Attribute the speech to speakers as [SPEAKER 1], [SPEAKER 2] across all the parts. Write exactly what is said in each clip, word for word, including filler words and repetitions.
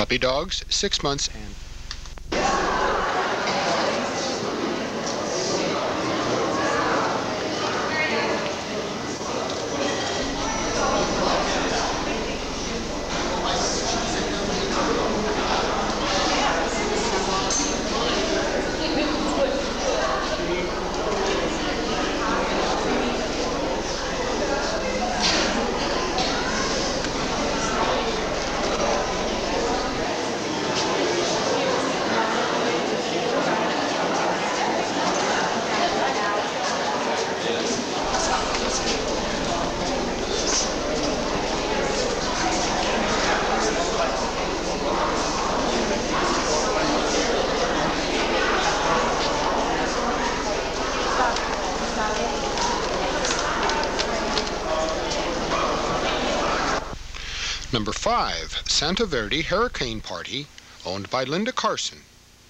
[SPEAKER 1] Puppy dogs, six months and Number five, Santa Verde Hurricane Party, owned by Linda Carson.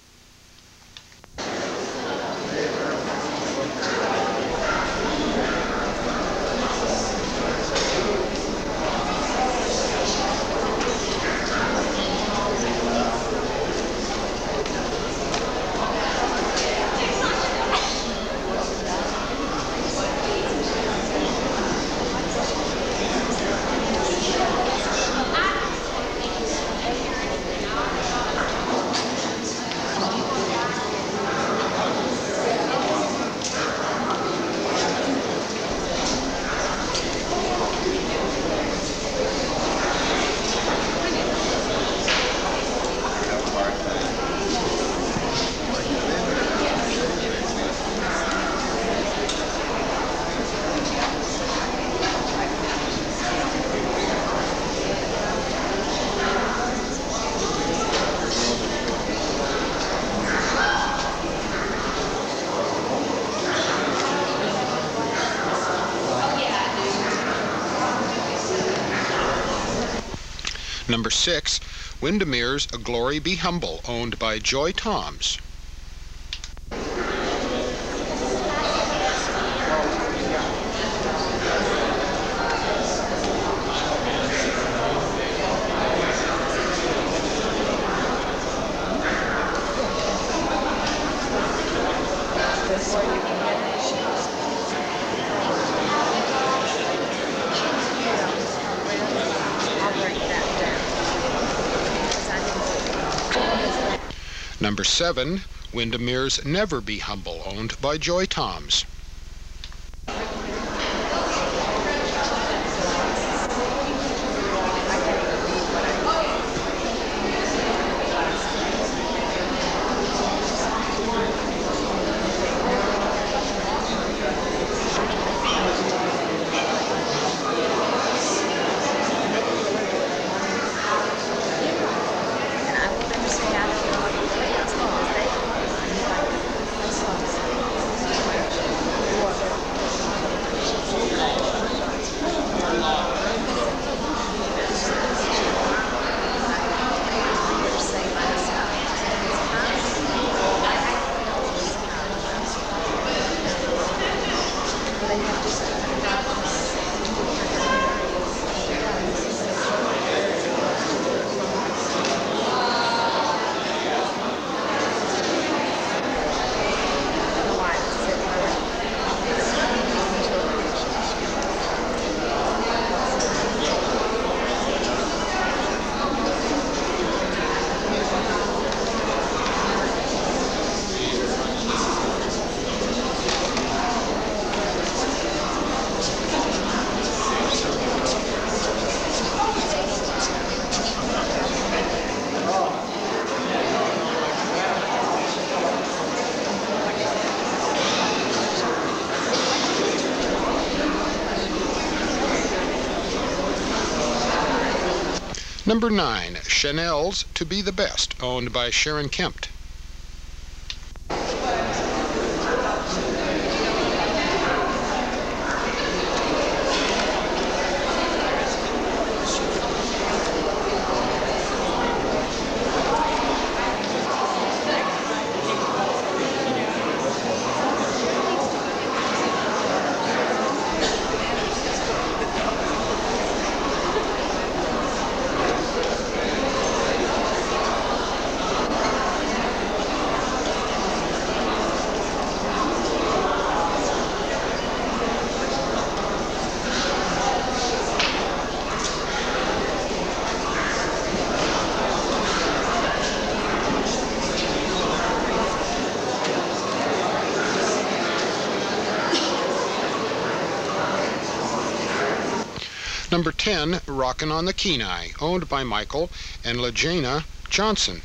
[SPEAKER 1] Number six, Windermere's A Glory Be Humble, owned by Joy Toms. Number seven, Windermere's Never Be Humble, owned by Joy Toms. Number nine, Chanel's To Be the Best, owned by Sharon Kempt. Number ten, Rockin' on the Kenai, owned by Michael and LaJana Johnson.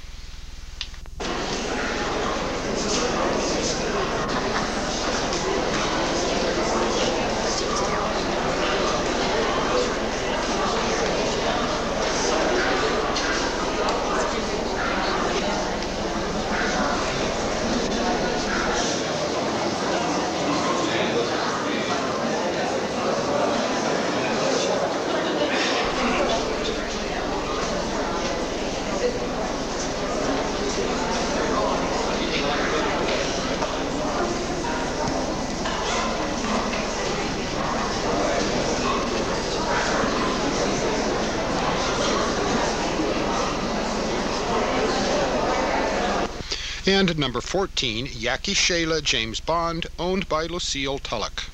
[SPEAKER 1] And number fourteen, Yaki Shayla James Bond, owned by Lucille Tulloch.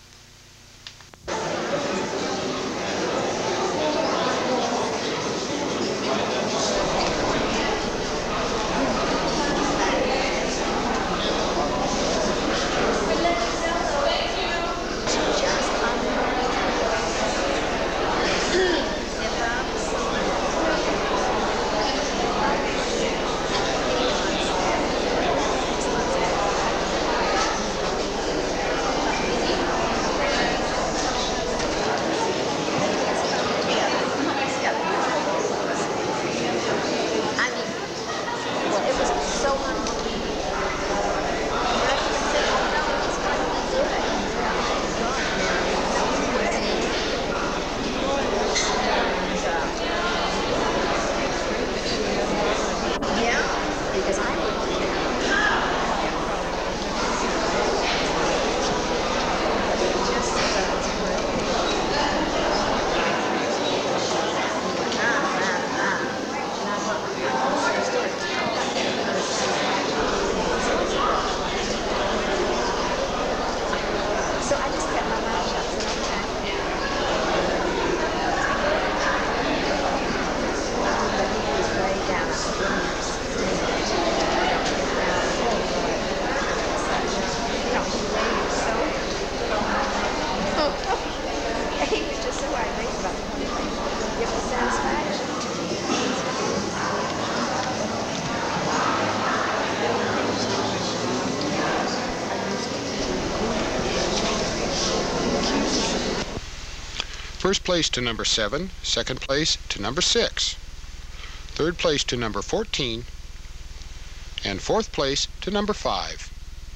[SPEAKER 1] First place to number seven, second place to number six, third place to number fourteen, and fourth place to number five.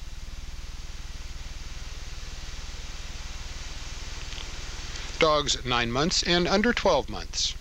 [SPEAKER 1] Dogs nine months and under twelve months.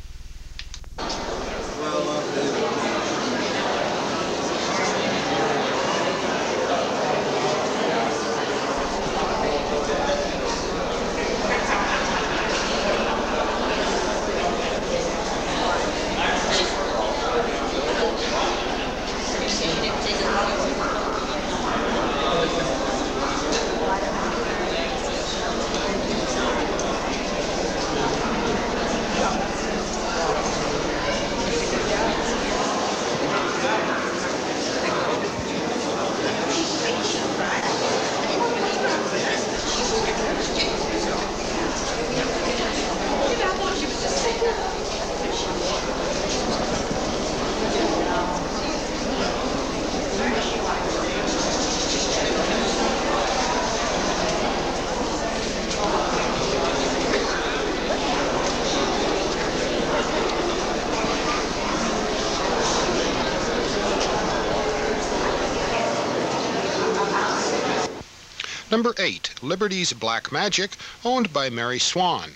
[SPEAKER 1] Number eight, Liberty's Black Magic, owned by Mary Swan.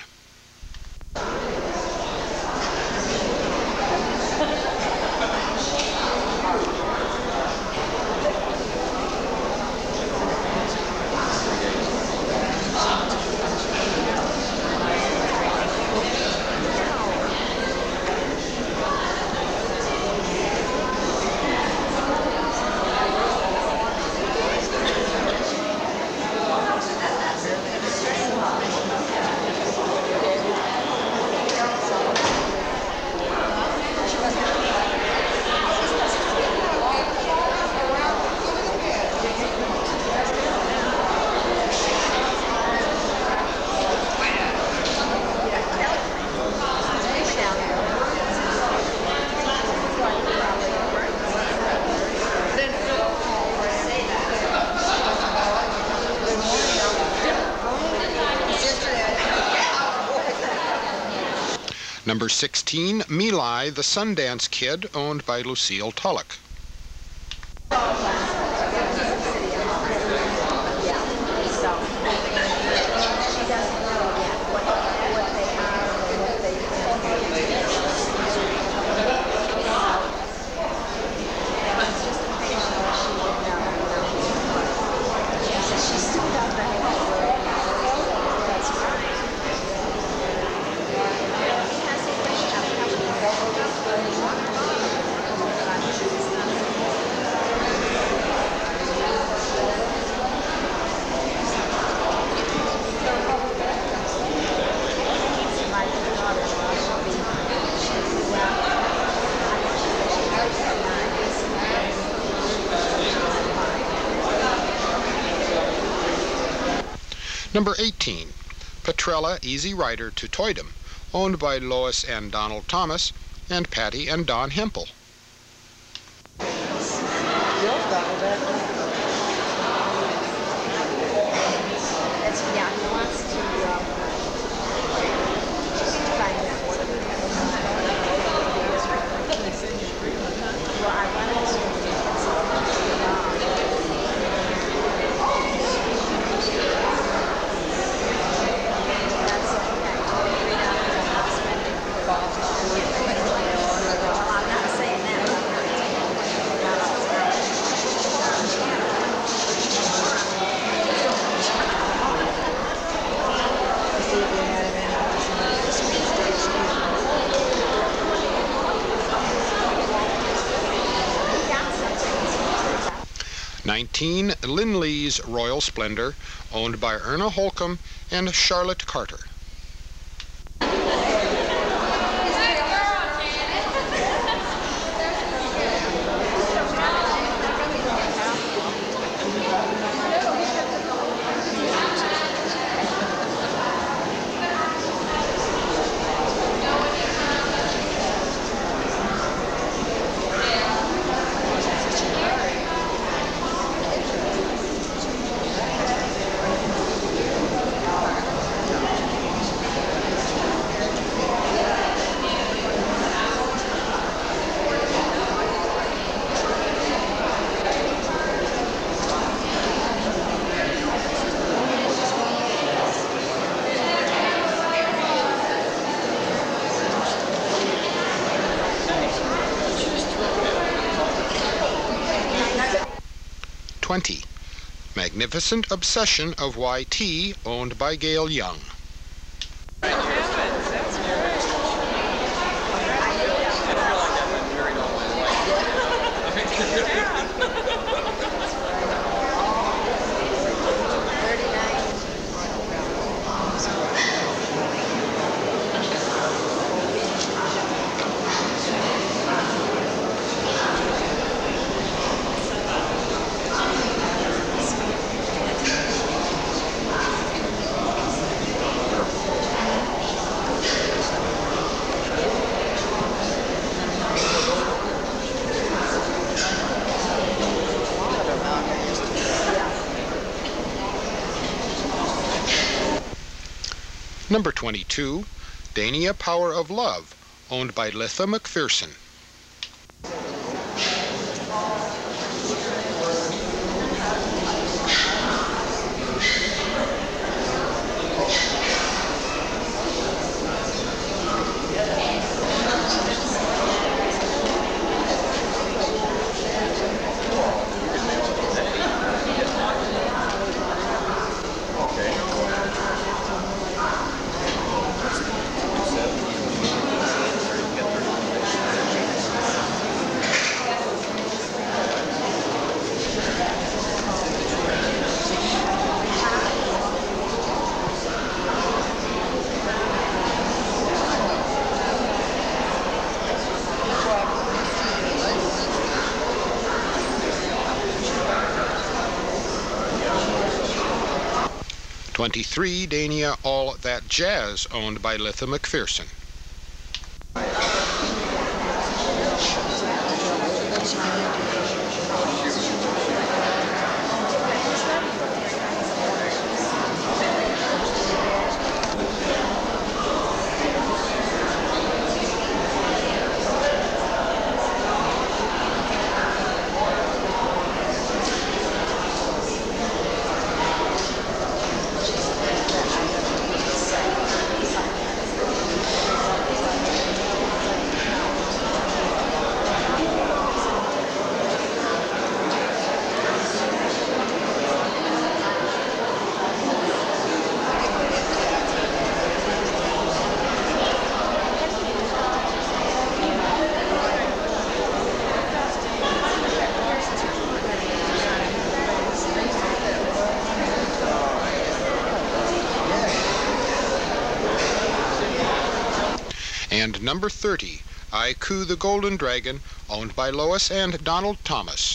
[SPEAKER 1] Number sixteen, Meli, the Sundance Kid, owned by Lucille Tulloch. Number eighteen, Petrella Easy Rider to Toydam, owned by Lois and Donald Thomas, and Patty and Don Hempel. nineteen, Linley's Royal Splendor, owned by Erna Holcomb and Charlotte Carter. twenty, Magnificent Obsession of Y T, owned by Gail Young. Number twenty-two, Dania Power of Love, owned by Litha McPherson. twenty-three, Dania All That Jazz, owned by Litha McPherson. and number thirty, I Coo the Golden Dragon, owned by Lois and Donald Thomas.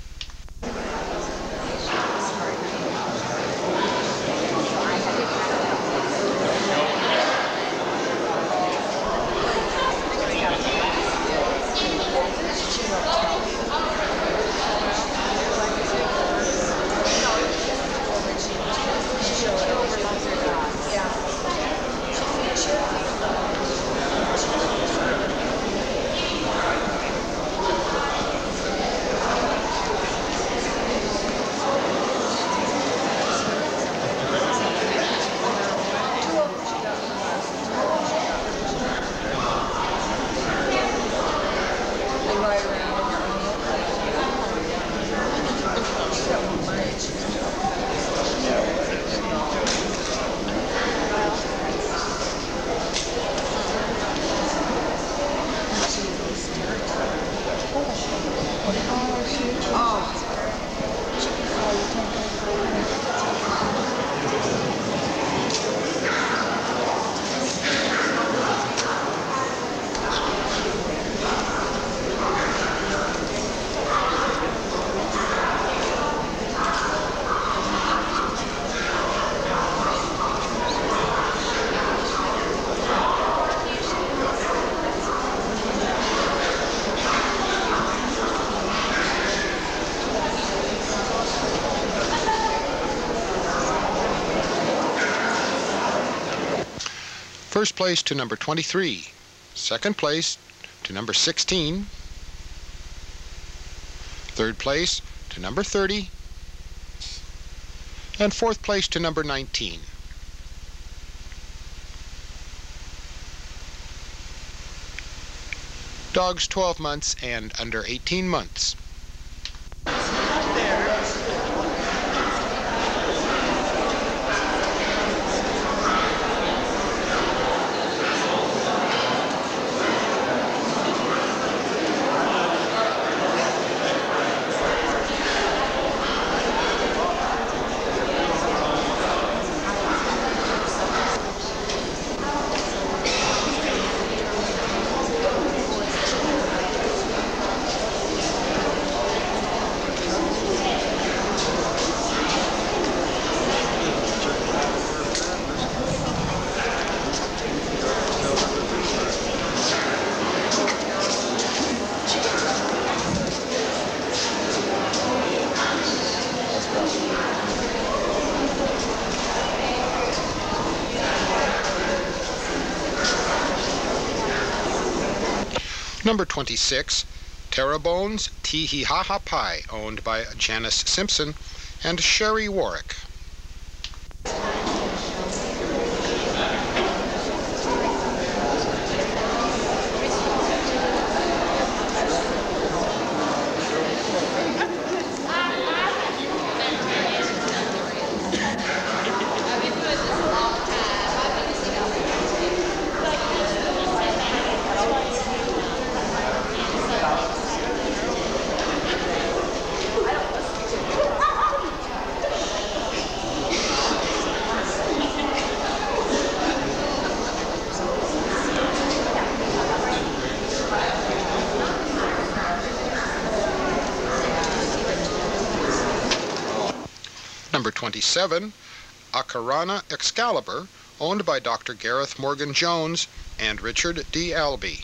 [SPEAKER 1] First place to number twenty-three, second place to number sixteen, third place to number thirty, and fourth place to number nineteen. Dogs twelve months and under eighteen months. Number twenty-six, Terrebones Tee-Hee-Ha-Ha Pie, owned by Janice Simpson and Sherry Warwick. Number twenty-seven, Acarana Excalibur, owned by Doctor Gareth Morgan Jones and Richard D. Albee.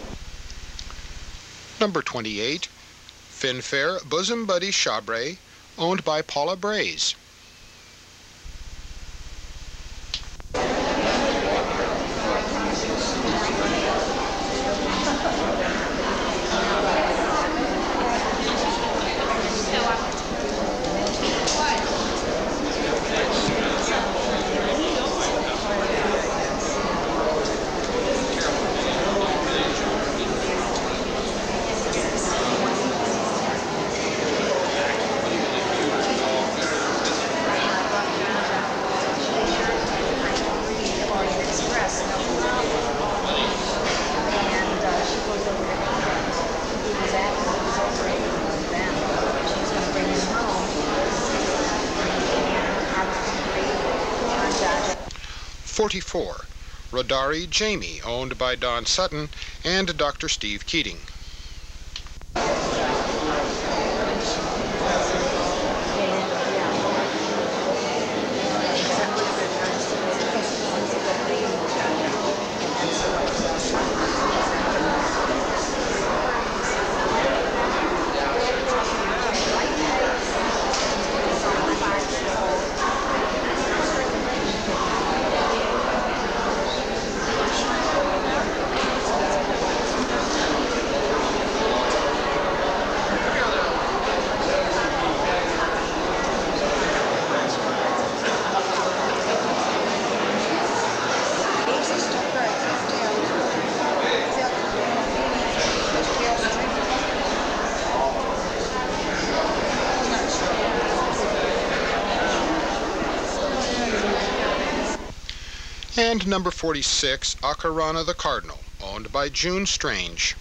[SPEAKER 1] Number twenty-eight, Finfair Bosom Buddy Chabray, owned by Paula Braze. forty-four. Rodari Jamie, owned by Don Sutton and Doctor Steve Keating. And number forty-six, Akarana the Cardinal, owned by June Strange.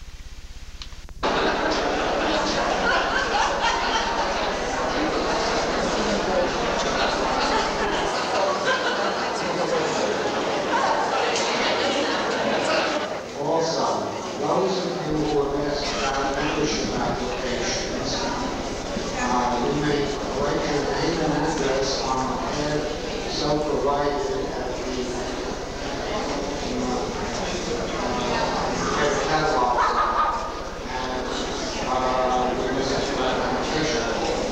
[SPEAKER 2] Also, those of you who have asked about membership applications, uh, you may write your name and address on a pad so provided at the uh, catalog, and uh, we will send you an application.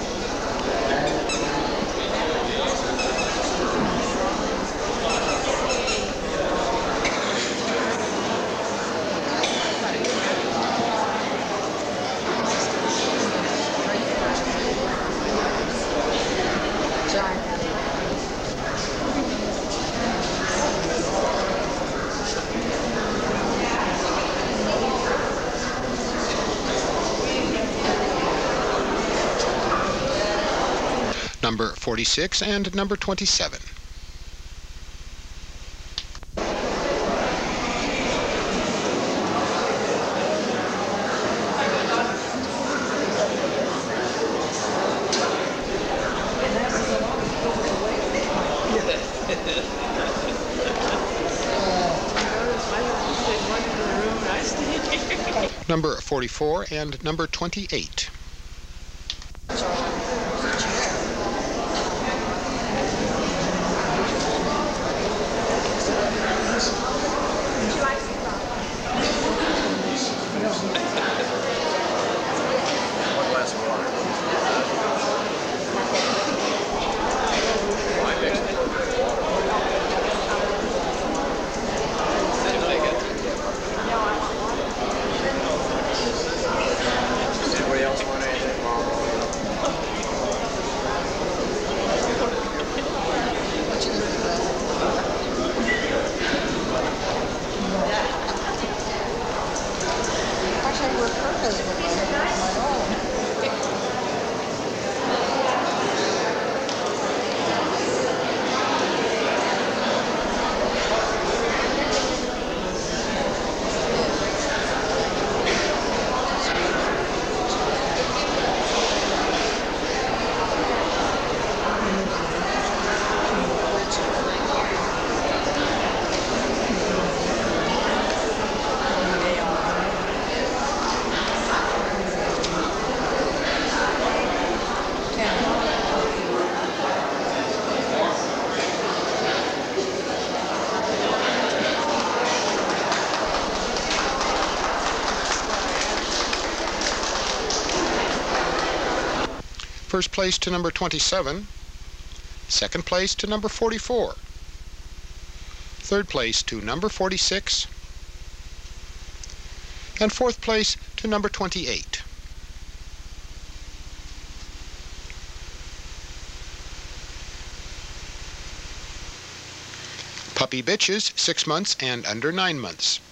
[SPEAKER 1] Number forty-six and number twenty-seven. Number forty-four and number twenty-eight.
[SPEAKER 3] Anybody else
[SPEAKER 1] First place to number twenty-seven. Second place to number forty-four. Third place to number forty-six. And fourth place to number twenty-eight. Puppy bitches, six months and under nine months.